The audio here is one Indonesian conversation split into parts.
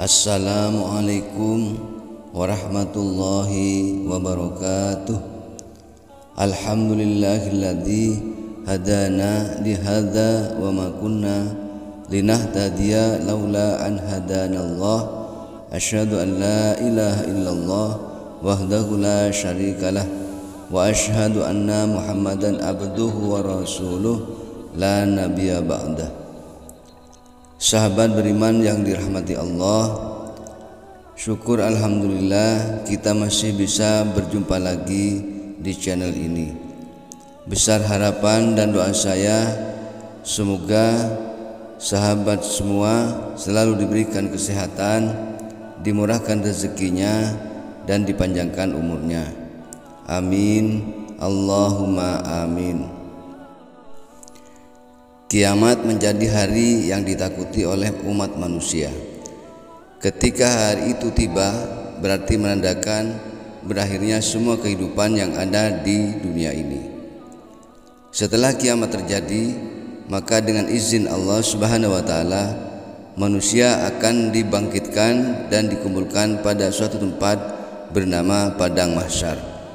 Assalamualaikum warahmatullahi wabarakatuh. Alhamdulillahilladzi hadana li hadza wa ma kunna linahtadiya laula an hadanallah. Asyhadu an la ilaha illallah wahdahu la syarikalah wa asyhadu anna Muhammadan abduhu wa rasuluh la nabiyya ba'dah. Sahabat beriman yang dirahmati Allah, syukur alhamdulillah kita masih bisa berjumpa lagi di channel ini. Besar harapan dan doa saya semoga sahabat semua selalu diberikan kesehatan, dimurahkan rezekinya dan dipanjangkan umurnya. Amin, Allahumma amin. Kiamat menjadi hari yang ditakuti oleh umat manusia. Ketika hari itu tiba, berarti menandakan berakhirnya semua kehidupan yang ada di dunia ini. Setelah kiamat terjadi, maka dengan izin Allah Subhanahu wa taala, manusia akan dibangkitkan dan dikumpulkan pada suatu tempat bernama padang mahsyar.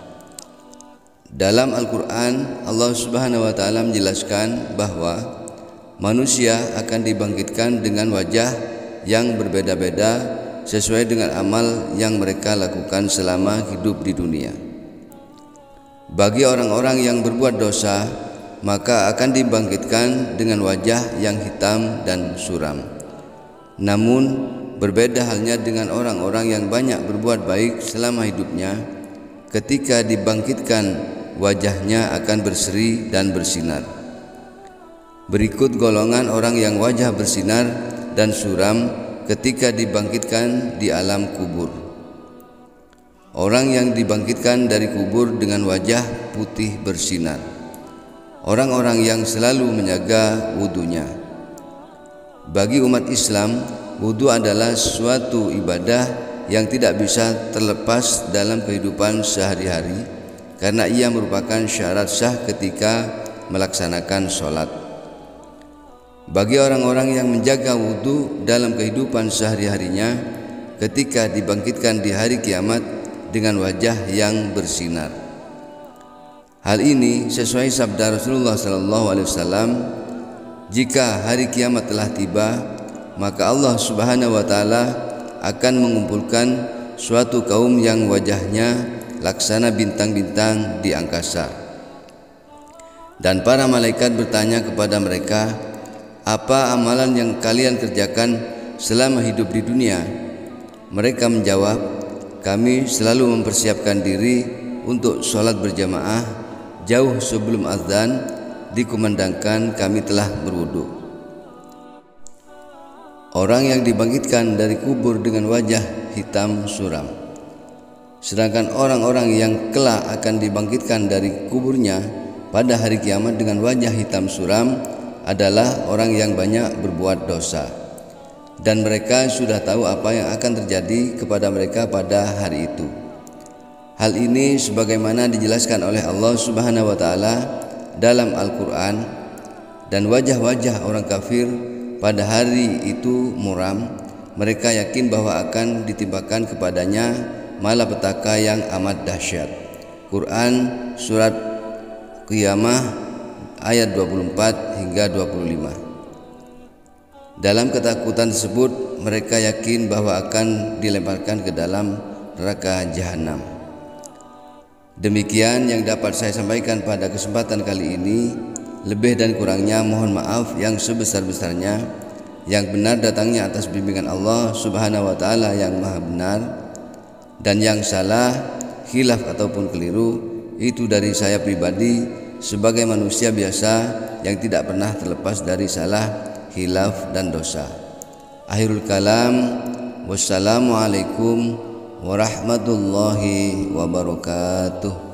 Dalam Al-Qur'an, Allah Subhanahu wa taala menjelaskan bahwa manusia akan dibangkitkan dengan wajah yang berbeda-beda sesuai dengan amal yang mereka lakukan selama hidup di dunia. Bagi orang-orang yang berbuat dosa, maka akan dibangkitkan dengan wajah yang hitam dan suram. Namun berbeda halnya dengan orang-orang yang banyak berbuat baik selama hidupnya. Ketika dibangkitkan, wajahnya akan berseri dan bersinar. Berikut golongan orang yang wajah bersinar dan suram ketika dibangkitkan di alam kubur. Orang yang dibangkitkan dari kubur dengan wajah putih bersinar. Orang-orang yang selalu menjaga wudunya. Bagi umat Islam, wudu adalah suatu ibadah yang tidak bisa terlepas dalam kehidupan sehari-hari karena ia merupakan syarat sah ketika melaksanakan sholat. Bagi orang-orang yang menjaga wudu dalam kehidupan sehari-harinya, ketika dibangkitkan di hari kiamat dengan wajah yang bersinar. Hal ini sesuai sabda Rasulullah SAW, jika hari kiamat telah tiba, maka Allah Subhanahu wa taala akan mengumpulkan suatu kaum yang wajahnya laksana bintang-bintang di angkasa. Dan para malaikat bertanya kepada mereka, apa amalan yang kalian kerjakan selama hidup di dunia? Mereka menjawab, kami selalu mempersiapkan diri untuk sholat berjamaah jauh sebelum azan dikumandangkan kami telah berwudu. Orang yang dibangkitkan dari kubur dengan wajah hitam suram. Sedangkan orang-orang yang kelak akan dibangkitkan dari kuburnya pada hari kiamat dengan wajah hitam suram adalah orang yang banyak berbuat dosa, dan mereka sudah tahu apa yang akan terjadi kepada mereka pada hari itu. Hal ini sebagaimana dijelaskan oleh Allah Subhanahu wa taala dalam Al-Qur'an, dan wajah-wajah orang kafir pada hari itu muram. Mereka yakin bahwa akan ditimpakan kepadanya malapetaka yang amat dahsyat. Quran surat Qiyamah ayat 24 hingga 25. Dalam ketakutan tersebut mereka yakin bahwa akan dilemparkan ke dalam neraka jahanam. Demikian yang dapat saya sampaikan pada kesempatan kali ini. Lebih dan kurangnya mohon maaf yang sebesar-besarnya. Yang benar datangnya atas bimbingan Allah Subhanahu wa taala yang Maha benar, dan yang salah, khilaf ataupun keliru itu dari saya pribadi sebagai manusia biasa yang tidak pernah terlepas dari salah, khilaf dan dosa. Akhirul kalam, wassalamualaikum warahmatullahi wabarakatuh.